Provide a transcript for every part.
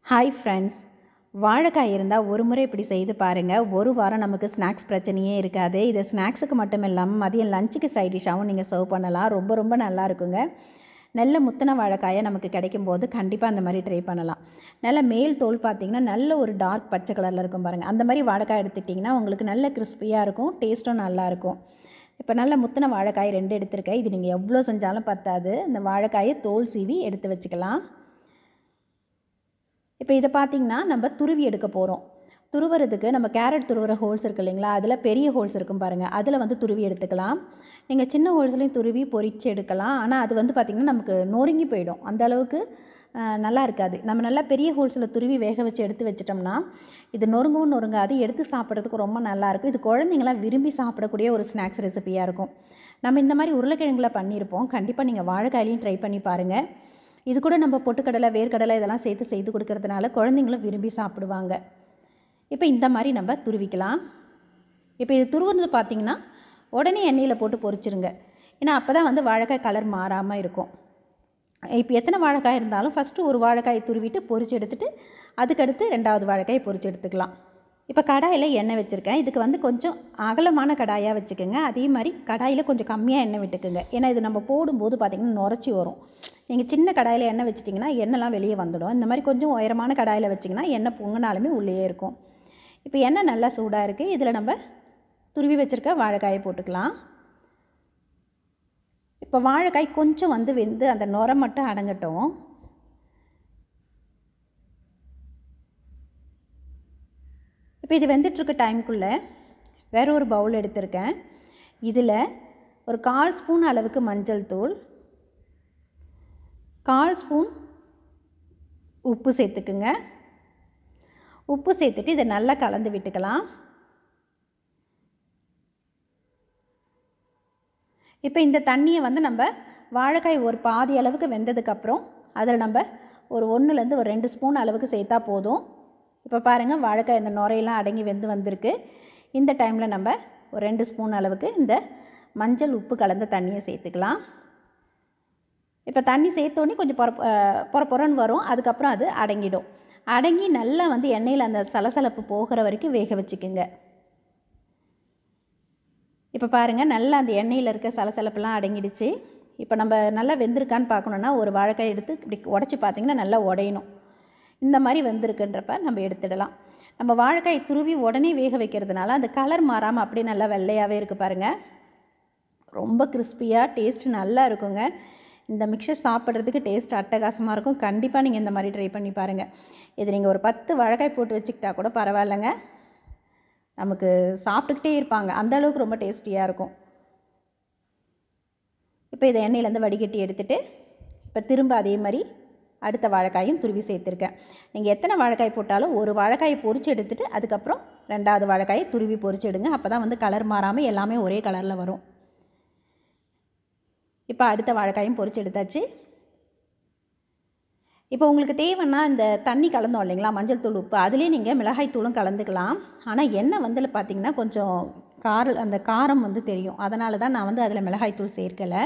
Hi friends, வாழைக்காய் இருந்தால் ஒரு முறை இப்படி செய்து பாருங்கள். ஒரு வாரம் நமக்கு ஸ்நாக்ஸ் பிரச்சனையே இருக்காது. இது ஸ்நாக்ஸுக்கு மட்டும் இல்லாமல் மதியம் லஞ்சுக்கு சைட் டிஷ்ஷாகவும் நீங்கள் சர்வ் பண்ணலாம். ரொம்ப ரொம்ப நல்லா இருக்குங்க. நல்ல முத்தின வாழைக்காயை நமக்கு கிடைக்கும்போது கண்டிப்பாக அந்த மாதிரி ட்ரை பண்ணலாம். நல்ல மேல் தோல் பார்த்திங்கன்னா நல்ல ஒரு டார்க் பச்சை கலரில் இருக்கும் பாருங்கள். அந்த மாதிரி வாழைக்காய் எடுத்துட்டிங்கன்னா உங்களுக்கு நல்ல கிறிஸ்பியாக இருக்கும், டேஸ்ட்டும் நல்லாயிருக்கும். இப்போ நல்ல முத்தின வாழைக்காய் 2 எடுத்திருக்கேன். இது நீங்கள் எவ்வளோ செஞ்சாலும் பத்தாது. இந்த வாழைக்காயை தோல் சீவி எடுத்து வச்சுக்கலாம். இப்போ இதை பார்த்திங்கன்னா நம்ம துருவி எடுக்க போகிறோம். துருவுறதுக்கு நம்ம கேரட் துருவுற ஹோல்ஸ் இருக்குது இல்லைங்களா, அதில் பெரிய ஹோல்ஸ் இருக்கும் பாருங்கள், அதில் வந்து துருவி எடுத்துக்கலாம். நீங்கள் சின்ன ஹோல்ஸ்லையும் துருவி பொரித்து எடுக்கலாம். ஆனால் அது வந்து பார்த்திங்கன்னா நமக்கு நொறுங்கி போயிடும், அந்த அளவுக்கு நல்லா இருக்காது. நம்ம நல்லா பெரிய ஹோல்ஸில் துருவி வேக வச்சு எடுத்து வச்சிட்டோம்னா இது நொறுங்கவும் நொறுங்காது, எடுத்து சாப்பிட்றதுக்கு ரொம்ப நல்லாயிருக்கும். இது குழந்தைங்களாம் விரும்பி சாப்பிடக்கூடிய ஒரு ஸ்நாக்ஸ் ரெசிபியாக இருக்கும். நம்ம இந்த மாதிரி உருளைக்கிழங்குல பண்ணியிருப்போம். கண்டிப்பாக நீங்கள் வாழைக்காயிலையும் ட்ரை பண்ணி பாருங்கள். இது கூட நம்ம பொட்டுக்கடலை, வேர்க்கடலை இதெல்லாம் சேர்த்து செய்து கொடுக்கறதுனால குழந்தைங்களும் விரும்பி சாப்பிடுவாங்க. இப்போ இந்த மாதிரி நம்ம துருவிக்கலாம். இப்போ இது துருவுறது பார்த்திங்கன்னா உடனே எண்ணெயில் போட்டு பொரிச்சிருங்க. ஏன்னா அப்போ தான் வந்து வாழைக்காய் கலர் மாறாமல் இருக்கும். இப்போ எத்தனை வாழைக்காய் இருந்தாலும் ஃபஸ்ட்டு ஒரு வாழைக்காயை துருவிட்டு பொரிச்சு எடுத்துகிட்டு அதுக்கடுத்து 2வது வாழைக்காயை பொரிச்சு எடுத்துக்கலாம். இப்போ கடாயில் எண்ணெய் வச்சுருக்கேன். இதுக்கு வந்து கொஞ்சம் அகலமான கடாயாக வச்சுக்கோங்க. அதே மாதிரி கடாயில் கொஞ்சம் கம்மியாக எண்ணெய் விட்டுக்குங்க. ஏன்னா இது நம்ம போடும்போது பார்த்திங்கன்னா நுரைச்சி வரும். நீங்கள் சின்ன கடாயில் எண்ணெய் வச்சிட்டிங்கன்னா எண்ணெய்லாம் வெளியே வந்துடும். இந்த மாதிரி கொஞ்சம் உயரமான கடாயில் வச்சிங்கன்னா எண்ணெய் பொங்கினாலுமே உள்ளே இருக்கும். இப்போ எண்ணெய் நல்லா சூடாக இருக்குது. இதில் நம்ம துருவி வச்சுருக்க வாழைக்காயை போட்டுக்கலாம். இப்போ வாழைக்காய் கொஞ்சம் வந்து வெந்து அந்த நுரை மட்டும் அடங்கட்டும். இப்போ இது வெந்துட்டுருக்க டைமுக்குள்ளே வேறு ஒரு பவுல் எடுத்திருக்கேன். இதில் ஒரு 1/4 ஸ்பூன் அளவுக்கு மஞ்சள் தூள், 1/4 ஸ்பூன் உப்பு சேர்த்துக்குங்க. உப்பு சேர்த்துட்டு இதை நல்லா கலந்து விட்டுக்கலாம். இப்போ இந்த தண்ணியை வந்து நம்ம வாழைக்காய் ஒரு பாதி அளவுக்கு வெந்ததுக்கப்புறம் அதில் நம்ம ஒரு 1லேருந்து ஒரு 2 ஸ்பூன் அளவுக்கு சேர்த்தா போதும். இப்போ பாருங்கள், வாழைக்காய் இந்த நுரையெல்லாம் அடங்கி வெந்து வந்திருக்கு. இந்த டைமில் நம்ம ஒரு 2 ஸ்பூன் அளவுக்கு இந்த மஞ்சள் உப்பு கலந்த தண்ணியை சேர்த்துக்கலாம். இப்போ தண்ணி சேர்த்தோன்னே கொஞ்சம் பொறன்னு வரும். அதுக்கப்புறம் அது அடங்கிடும். அடங்கி நல்லா வந்து எண்ணெயில் அந்த சலசலப்பு போகிற வரைக்கும் வேக வச்சுக்குங்க. இப்போ பாருங்கள், நல்லா அந்த எண்ணெயில் இருக்க சலசலப்புலாம் அடங்கிடுச்சு. இப்போ நம்ம நல்லா வெந்திருக்கான்னு பார்க்கணுன்னா ஒரு வாழைக்காய் எடுத்து இப்படி உடச்சி பார்த்திங்கன்னா நல்லா உடையணும். இந்த மாதிரி வெந்திருக்குன்றப்ப நம்ம எடுத்துடலாம். நம்ம வாழைக்காய் துருவி உடனே வேக வைக்கிறதுனால அந்த கலர் மாறாமல் அப்படியே நல்லா வெள்ளையாகவே இருக்குது பாருங்கள். ரொம்ப கிறிஸ்பியாக டேஸ்ட்டு நல்லா இருக்குங்க. இந்த மிக்சர் சாப்பிட்றதுக்கு டேஸ்ட் அட்டகாசமாக இருக்கும். கண்டிப்பாக நீங்கள் இந்த மாதிரி ட்ரை பண்ணி பாருங்கள். இது நீங்கள் ஒரு 10 வாழைக்காய் போட்டு வச்சுக்கிட்டா கூட பரவாயில்லைங்க, நமக்கு சாப்பிட்டுக்கிட்டே இருப்பாங்க, அந்த அளவுக்கு ரொம்ப டேஸ்டியாக இருக்கும். இப்போ இதை எண்ணெயிலேருந்து வடிகட்டி எடுத்துகிட்டு இப்போ திரும்ப அதே மாதிரி அடுத்த வாழைக்காயும் துருவி சேர்த்துருக்கேன். நீங்கள் எத்தனை வாழைக்காய் போட்டாலும் ஒரு வாழைக்காயை பொரித்து எடுத்துகிட்டு அதுக்கப்புறம் 2வது வாழைக்காயை துருவி பொரிச்சு எடுங்க. அப்போ தான் வந்து கலர் மாறாமல் எல்லாமே ஒரே கலரில் வரும். இப்போ அடுத்த வாழைக்காயும் பொரிச்சு எடுத்தாச்சு. இப்போ உங்களுக்கு தேவைன்னா இந்த தண்ணி கலந்தோம் இல்லைங்களா, மஞ்சள் தூள் உப்பு, அதுலேயே நீங்கள் மிளகாய் தூளும் கலந்துக்கலாம். ஆனால் எண்ணெய் வந்து பார்த்திங்கன்னா கொஞ்சம் அந்த காரம் வந்து தெரியும். அதனால தான் நான் வந்து அதில் மிளகாய் தூள் சேர்க்கலை.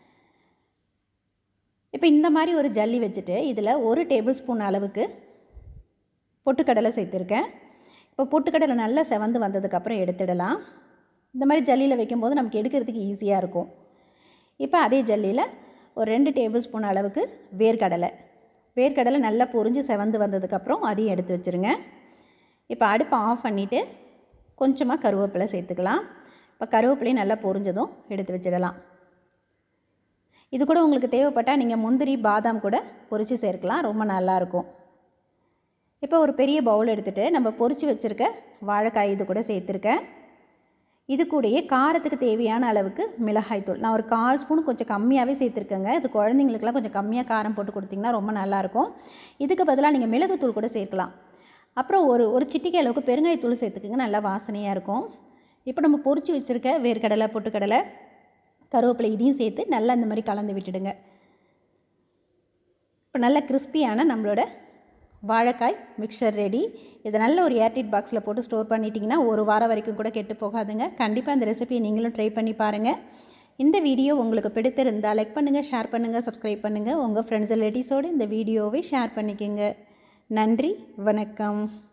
இப்போ இந்த மாதிரி ஒரு ஜல்லி வச்சுட்டு இதில் 1 டேபிள் ஸ்பூன் அளவுக்கு பொட்டுக்கடலை சேர்த்துருக்கேன். இப்போ பொட்டுக்கடலை நல்லா செவந்து வந்ததுக்கப்புறம் எடுத்துடலாம். இந்த மாதிரி ஜல்லியில் வைக்கும்போது நமக்கு எடுக்கிறதுக்கு ஈஸியாக இருக்கும். இப்போ அதே ஜல்லியில் ஒரு 2 டேபிள் ஸ்பூன் அளவுக்கு வேர்க்கடலை நல்லா பொரிஞ்சு செவந்து வந்ததுக்கப்புறம் அதையும் எடுத்து வச்சுருங்க. இப்போ அடுப்பை ஆஃப் பண்ணிவிட்டு கொஞ்சமாக கருவேப்பிலை சேர்த்துக்கலாம். இப்போ கருவேப்பிலையும் நல்லா பொரிஞ்சதும் எடுத்து வச்சிடலாம். இது கூட உங்களுக்கு தேவைப்பட்டால் நீங்கள் முந்திரி, பாதாம் கூட பொரித்து சேர்க்கலாம், ரொம்ப நல்லாயிருக்கும். இப்போ ஒரு பெரிய பவுல் எடுத்துகிட்டு நம்ம பொரித்து வச்சுருக்க வாழைக்காய் இது கூட சேர்த்துருக்கேன். இது கூடயே காரத்துக்கு தேவையான அளவுக்கு மிளகாய்த்தூள் நான் ஒரு 1/4 ஸ்பூன் கொஞ்சம் கம்மியாகவே சேர்த்துருக்கேங்க. இது குழந்தைங்களுக்குலாம் கொஞ்சம் கம்மியாக காரம் போட்டு கொடுத்திங்கன்னா ரொம்ப நல்லாயிருக்கும். இதுக்கு பதிலாக நீங்கள் மிளகுத்தூள் கூட சேர்க்கலாம். அப்புறம் ஒரு சிட்டிகை அளவுக்கு பெருங்காயத்தூள் சேர்த்துக்குங்க, நல்லா வாசனையாக இருக்கும். இப்போ நம்ம பொரித்து வச்சுருக்க வேர்க்கடலை, பொட்டுக்கடலை, கருவேப்பிலை இதையும் சேர்த்து நல்லா இந்த மாதிரி கலந்து விட்டுடுங்க. இப்போ நல்ல கிறிஸ்பியான நம்மளோட வாழைக்காய் மிக்சர் ரெடி. இதை நல்ல ஒரு ஏர்டைட் பாக்ஸில் போட்டு ஸ்டோர் பண்ணிட்டிங்கன்னா ஒரு வாரம் வரைக்கும் கூட கெட்டு போகாதுங்க. கண்டிப்பாக இந்த ரெசிபியை நீங்களும் ட்ரை பண்ணி பாருங்கள். இந்த வீடியோ உங்களுக்கு பிடித்திருந்தால் லைக் பண்ணுங்கள், ஷேர் பண்ணுங்கள், சப்ஸ்கிரைப் பண்ணுங்கள். உங்கள் ஃப்ரெண்ட்ஸ் ரிலேட்டிவ்ஸோடு இந்த வீடியோவை ஷேர் பண்ணிக்கோங்க. நன்றி, வணக்கம்.